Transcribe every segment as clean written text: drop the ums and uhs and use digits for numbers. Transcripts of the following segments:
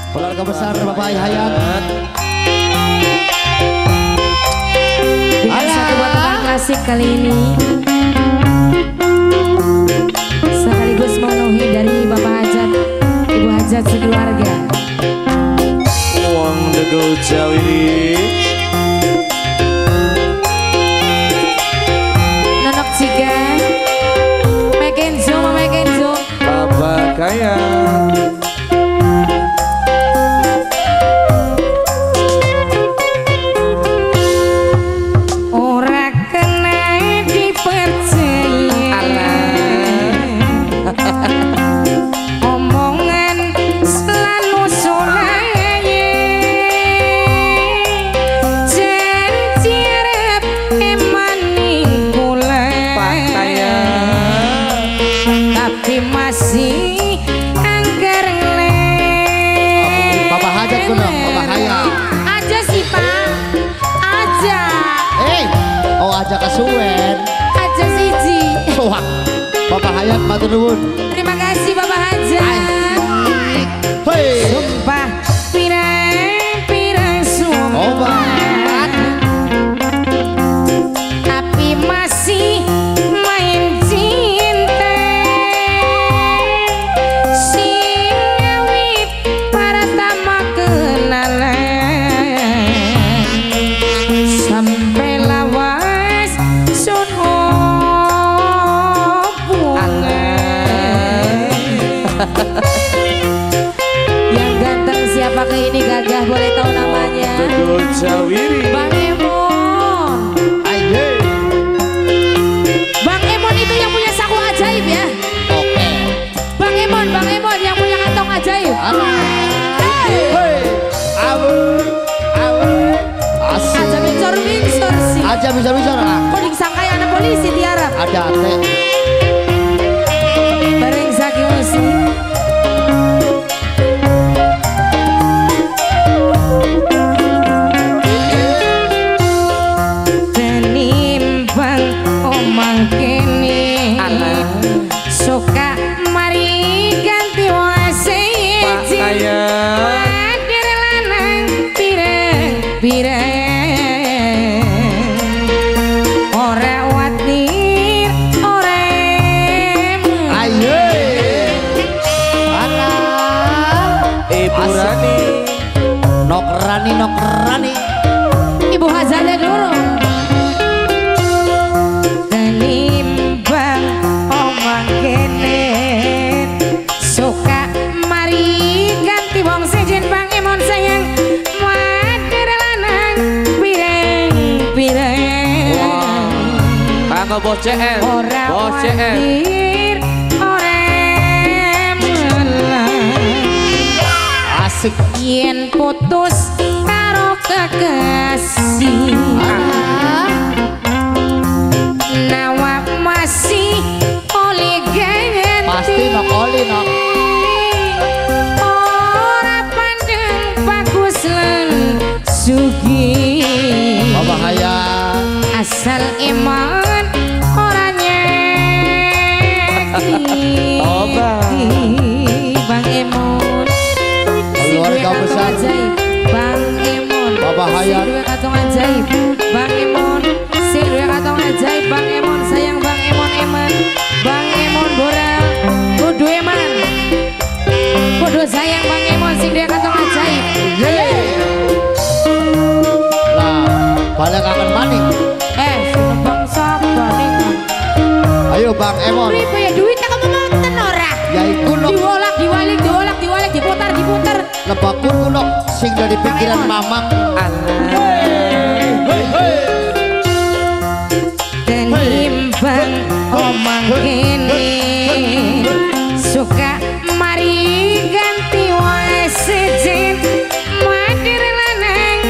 Keluarga besar Bapak Hayat. Bikin satu buat teman klasik kali ini. Sekaligus memenuhi dari Bapak Hajat, Ibu Hajat sekeluarga. Uang degel Jawi. Nonok Cika, Mekenzo, Mama Kenzo. Bapak kaya. Masih angker Bapak Hajat kuno, Bapak Hayat. aja sih Pak, aja. Oh aja kesuwen. Aja siji. Wah, Bapak Hayat matur nuwun. Terima kasih Bapak Hajat. Hei. Sumpah pirang-pirang sumpah. Tapi masih main cinta. Sing ngawit para tamak kenalan. Sampai lawas sun Yang ganteng siapakah ini gagah, boleh tahu namanya? Degel Jawiri. Bang Emon. Ayo. Bang Emon itu yang punya saku ajaib ya. Oke. Bang Emon yang punya kantong ajaib. Hei. Awe. Asik. Aja bincor sih. Aja bisa bicara. Kok disangkai anak polisi tiarap. Ada teh. Bareng Zaki musik. Tenimbang omang kene suka mari ganti wase Kaya. Wadir lanang pirang-pirang ora watir ora Ayo. Alah. Ibu Rani. Nok Rani. Ibu Hazada dulu. Tenimbang omang kene suka mari ganti wong sejen Bang Emon sayang wadir lanang pirang-pirang Kanggo bos CL. ora Bos CL. watir ora melang Asik. yen putus karo kekasih nawa masih oleh ganti Pasti nok oli nok. ora pandang bagus lan sugih Bapak Hayat. asal iman orangnya Toba. Bang Emon Keluarga besar. ajaib Bang Emon Bapak Hayat. Sing duwe katong ajaib Bang Emon sing duwe katong ajaib Bang Emon sayang Bang Emon Bang Emon boral kudu eman kudu sayang Bang Emon sing duwe katong ajaib. Lah, balik akan maning. Bang sabar nih Ayo Bang Emon. pripe ya duitnya kamu mau tenora Ya iku nok diwalik diputar lebakun ku nok sing dari pikiran Emon. mamang. Tenimbang omang kene suka mari ganti wae sejen wadir lanang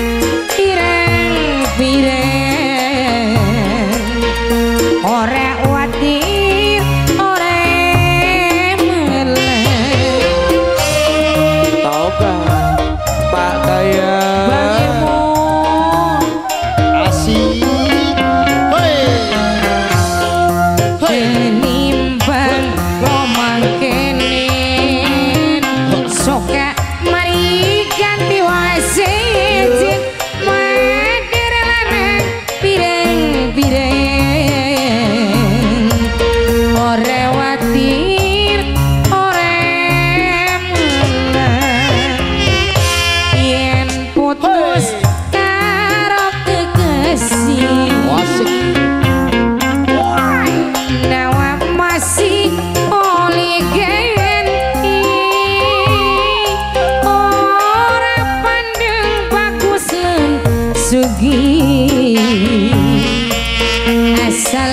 pirang-pirang ora wadir ora melang Toba. Pak kaya. Bang Emon Salam